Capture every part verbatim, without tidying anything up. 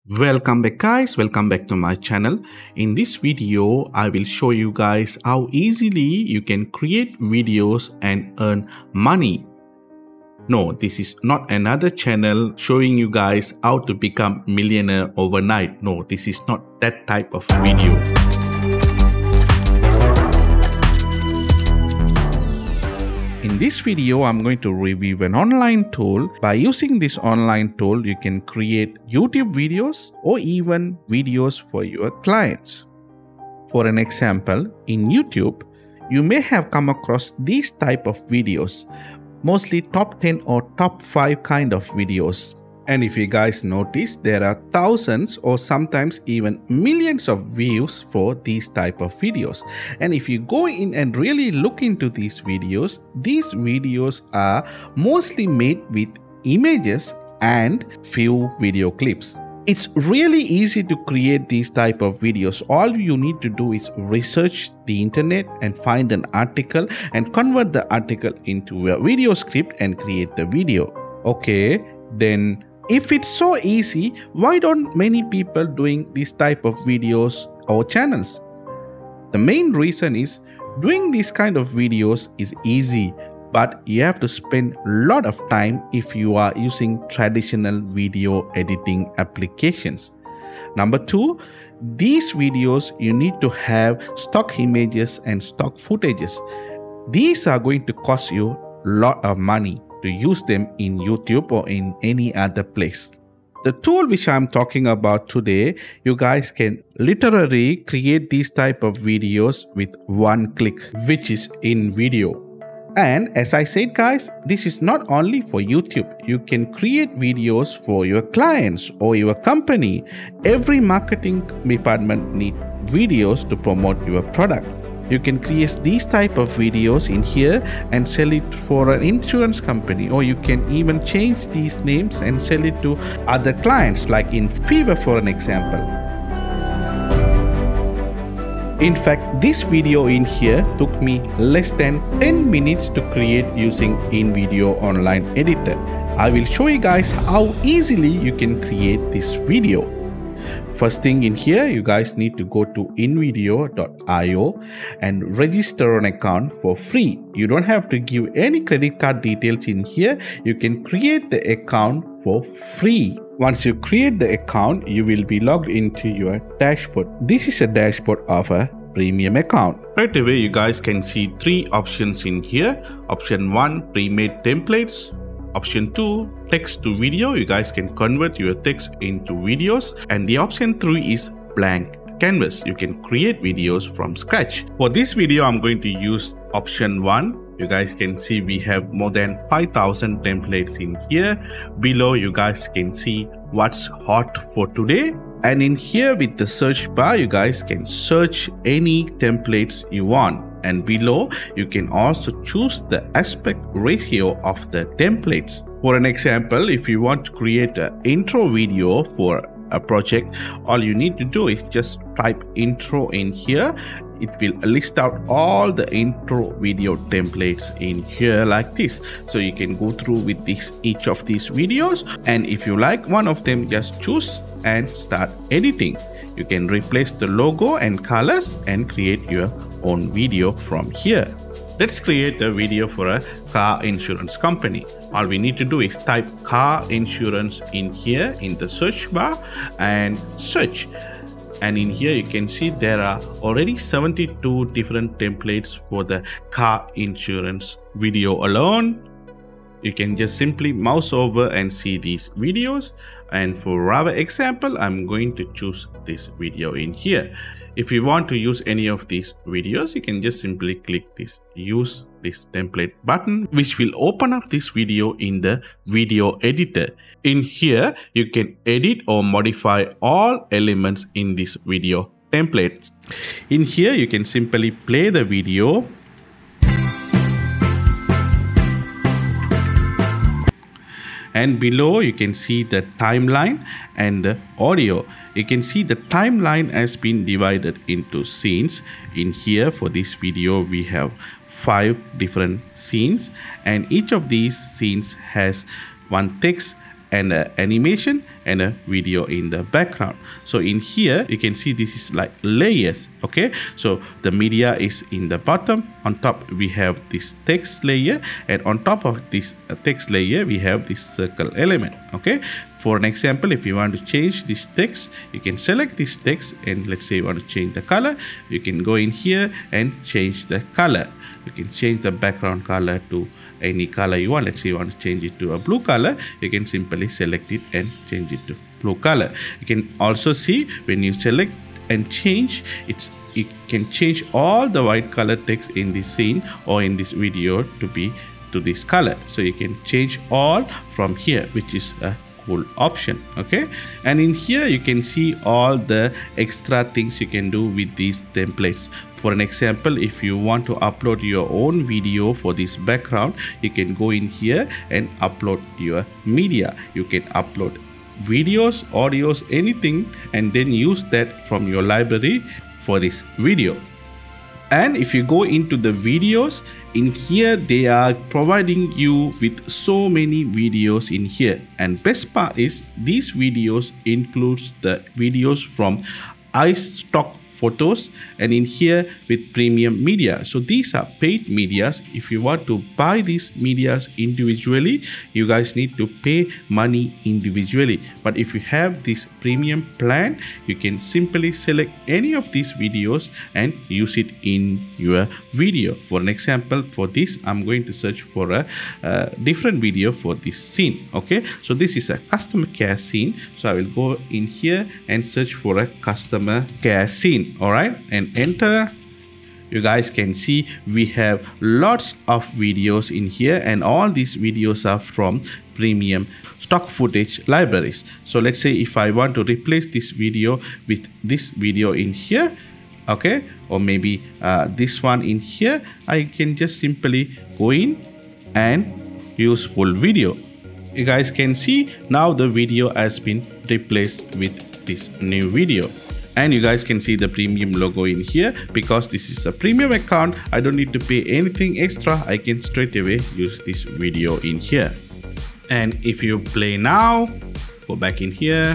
Welcome back guys, welcome back to my channel. In this video, I will show you guys how easily you can create videos and earn money. No, this is not another channel showing you guys how to become millionaire overnight. No, this is not that type of video. In this video, I'm going to review an online tool. By using this online tool, you can create YouTube videos or even videos for your clients. For an example, in YouTube, you may have come across these type of videos, mostly top ten or top five kind of videos. And if you guys notice, there are thousands or sometimes even millions of views for these type of videos. And if you go in and really look into these videos, these videos are mostly made with images and few video clips. It's really easy to create these type of videos. All you need to do is research the internet and find an article and convert the article into a video script and create the video. Okay, then if it's so easy, why don't many people doing this type of videos or channels? The main reason is doing this kind of videos is easy, but you have to spend a lot of time if you are using traditional video editing applications. Number two, these videos you need to have stock images and stock footages. These are going to cost you a lot of money to use them in YouTube or in any other place. The tool which I'm talking about today, you guys can literally create these type of videos with one click, which is InVideo. And as I said guys, this is not only for YouTube. You can create videos for your clients or your company. Every marketing department needs videos to promote your product. You can create these type of videos in here and sell it for an insurance company, or you can even change these names and sell it to other clients like in Fever for an example. In fact, this video in here took me less than ten minutes to create using InVideo online editor. I will show you guys how easily you can create this video. First thing in here, you guys need to go to in video dot i o and register an account for free. You don't have to give any credit card details in here. You can create the account for free. Once you create the account, you will be logged into your dashboard. This is a dashboard of a premium account. Right away, you guys can see three options in here. Option one, pre-made templates. Option two, text to video. You guys can convert your text into videos. And the option three is blank canvas. You can create videos from scratch. For this video, I'm going to use option one. You guys can see we have more than five thousand templates in here. Below, you guys can see what's hot for today. And in here with the search bar, you guys can search any templates you want. And below, you can also choose the aspect ratio of the templates. For an example, if you want to create an intro video for a project, all you need to do is just type intro in here. It will list out all the intro video templates in here like this. So you can go through with this each of these videos, and if you like one of them, just choose and start editing. You can replace the logo and colors and create your own video from here. Let's create a video for a car insurance company. All we need to do is type car insurance in here in the search bar and search. And in here you can see there are already seventy-two different templates for the car insurance video alone. You can just simply mouse over and see these videos. And for our example, I'm going to choose this video in here. If you want to use any of these videos, you can just simply click this use this template button, which will open up this video in the video editor. In here, you can edit or modify all elements in this video template. In here, you can simply play the video. And below you can see the timeline and the audio. You can see the timeline has been divided into scenes. In here for this video we have five different scenes, and each of these scenes has one text and an animation, and a video in the background. So in here you can see this is like layers. Okay, so the media is in the bottom. On top we have this text layer, and on top of this text layer we have this circle element. Okay, for an example, if you want to change this text, you can select this text, and let's say you want to change the color, you can go in here and change the color. You can change the background color to any color you want. Let's say you want to change it to a blue color, you can simply select it and change it to blue color. You can also see when you select and change, it's you can change all the white color text in this scene or in this video to be to this color. So you can change all from here, which is a cool option. Okay, and in here you can see all the extra things you can do with these templates. For an example, if you want to upload your own video for this background, you can go in here and upload your media. You can upload videos, audios, anything, and then use that from your library for this video. And if you go into the videos, in here they are providing you with so many videos in here, and best part is these videos includes the videos from iStock photos, and in here with premium media. So these are paid medias. If you want to buy these medias individually, you guys need to pay money individually. But if you have this premium plan, you can simply select any of these videos and use it in your video. For an example, for this I'm going to search for a, a different video for this scene. Okay, so this is a customer care scene, so I will go in here and search for a customer care scene. All right, and enter. You guys can see we have lots of videos in here, and all these videos are from premium stock footage libraries. So let's say if I want to replace this video with this video in here, okay, or maybe uh, this one in here, I can just simply go in and use full video. You guys can see now the video has been replaced with this new video. And you guys can see the premium logo in here. Because this is a premium account, I don't need to pay anything extra. I can straight away use this video in here. And if you play now, go back in here.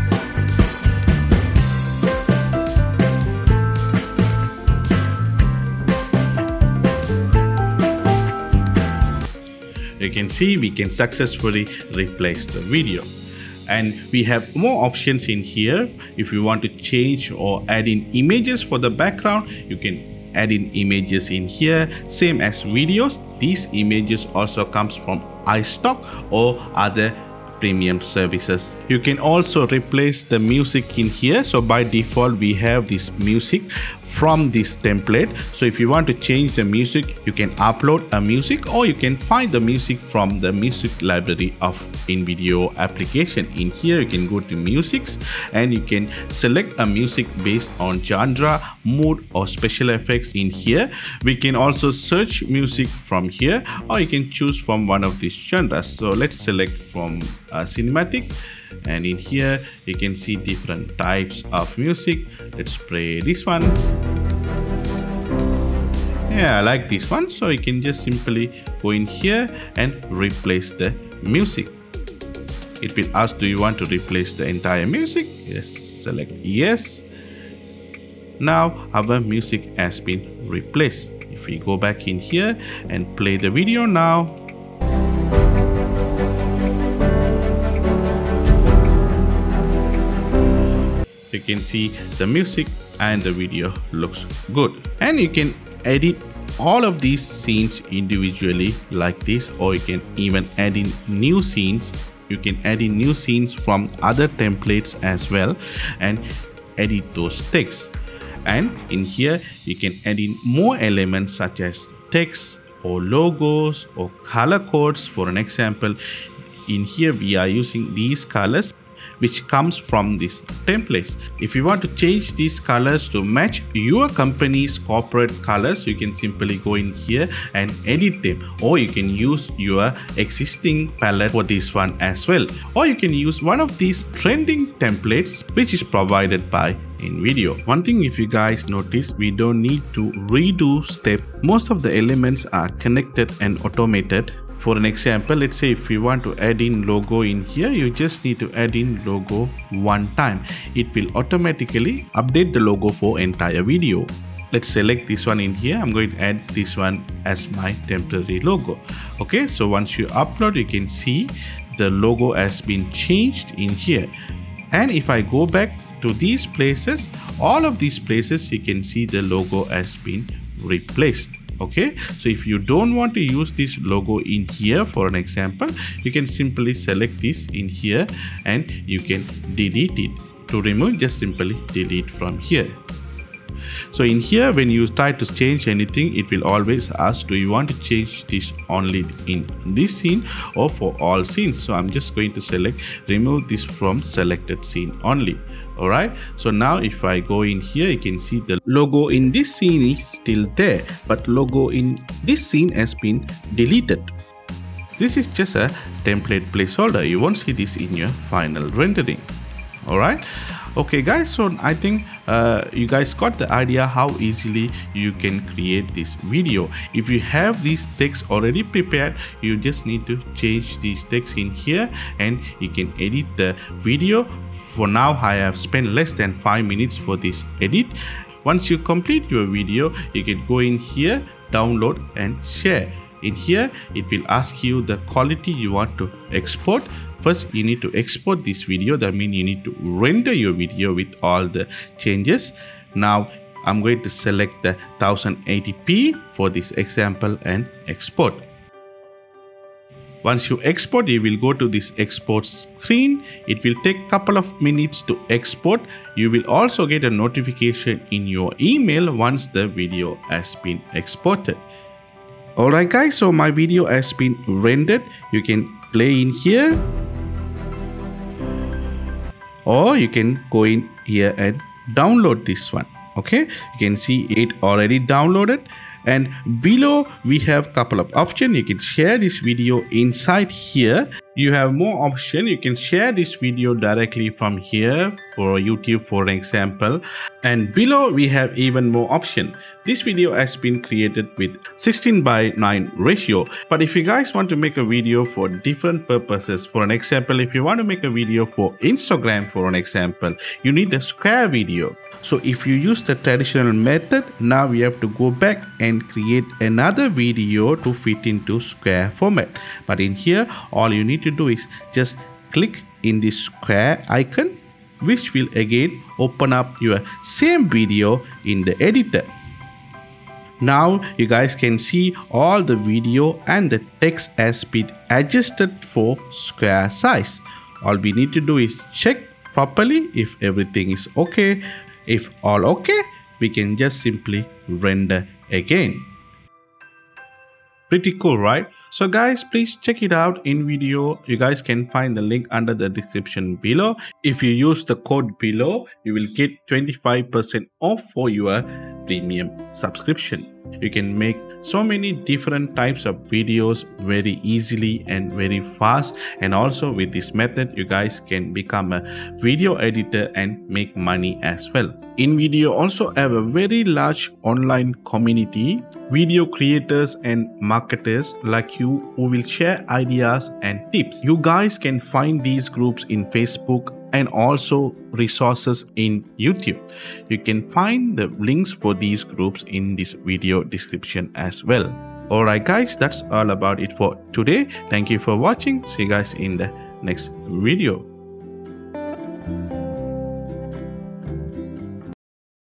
You can see we can successfully replace the video. And we have more options in here. If you want to change or add in images for the background, you can add in images in here, same as videos. These images also comes from iStock or other premium services. You can also replace the music in here. So by default we have this music from this template. So if you want to change the music, you can upload a music, or you can find the music from the music library of InVideo application. In here you can go to musics and you can select a music based on genre, mood, or special effects. In here we can also search music from here, or you can choose from one of these genres. So let's select from Uh, cinematic, and in here you can see different types of music. Let's play this one. Yeah, I like this one. So you can just simply go in here and replace the music. It will ask, do you want to replace the entire music? Yes, select yes. Now our music has been replaced. If we go back in here and play the video now, you can see the music and the video looks good. And you can edit all of these scenes individually like this, or you can even add in new scenes. You can add in new scenes from other templates as well and edit those texts. And in here you can add in more elements such as text or logos or color codes. For an example, in here we are using these colors which comes from these templates. If you want to change these colors to match your company's corporate colors, you can simply go in here and edit them, or you can use your existing palette for this one as well, or you can use one of these trending templates which is provided by InVideo. One thing, if you guys notice, we don't need to redo step. Most of the elements are connected and automated. For an example, let's say if you want to add in logo in here, you just need to add in logo one time. It will automatically update the logo for entire video. Let's select this one in here. I'm going to add this one as my temporary logo. Okay, so once you upload, you can see the logo has been changed in here. And if I go back to these places, all of these places, you can see the logo has been replaced. Okay, so if you don't want to use this logo in here, for an example, you can simply select this in here and you can delete it. To remove, just simply delete from here. So in here, when you try to change anything, it will always ask, do you want to change this only in this scene or for all scenes? So I'm just going to select remove this from selected scene only. Alright, so now if I go in here, you can see the logo in this scene is still there, but logo in this scene has been deleted. This is just a template placeholder. You won't see this in your final rendering. Alright, okay guys, so I think uh, you guys got the idea how easily you can create this video. If you have these texts already prepared, you just need to change these texts in here and you can edit the video. For now, I have spent less than five minutes for this edit. Once you complete your video, you can go in here, download and share. In here, it will ask you the quality you want to export. First, you need to export this video. That means you need to render your video with all the changes. Now, I'm going to select the ten eighty p for this example and export. Once you export, you will go to this export screen. It will take a couple of minutes to export. You will also get a notification in your email once the video has been exported. Alright guys, so my video has been rendered. You can play in here, or you can go in here and download this one. Okay, you can see it already downloaded, and below we have a couple of options. You can share this video inside here. You have more options. You can share this video directly from here for YouTube, for example. And below we have even more options. This video has been created with sixteen by nine ratio. But if you guys want to make a video for different purposes, for an example, if you want to make a video for Instagram, for an example, you need a square video. So if you use the traditional method, now we have to go back and create another video to fit into square format. But in here, all you need to do is just click in this square icon, which will again open up your same video in the editor. Now you guys can see all the video and the text has been adjusted for square size. All we need to do is check properly if everything is okay. If all okay, we can just simply render again. Pretty cool, right? So guys, please check it out in video. You guys can find the link under the description below. If you use the code below, you will get twenty-five percent off for your premium subscription. You can make so many different types of videos very easily and very fast. And also with this method, you guys can become a video editor and make money as well. InVideo also have a very large online community, video creators and marketers like you who will share ideas and tips. You guys can find these groups in Facebook and also resources in YouTube. You can find the links for these groups in this video description as well. Alright guys, that's all about it for today. Thank you for watching. See you guys in the next video.